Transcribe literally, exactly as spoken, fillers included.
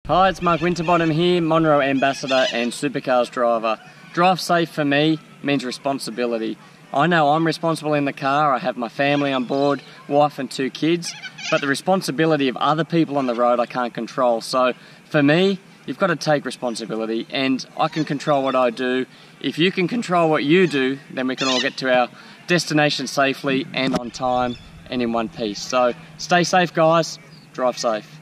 Hi, it's Mark Winterbottom here, Monroe ambassador and Supercars driver. Drive safe for me means responsibility. I know I'm responsible in the car, I have my family on board, wife and two kids, but the responsibility of other people on the road I can't control. So for me, you've got to take responsibility, and I can control what I do. If you can control what you do, then we can all get to our destination safely and on time and in one piece. So stay safe, guys. Drive safe.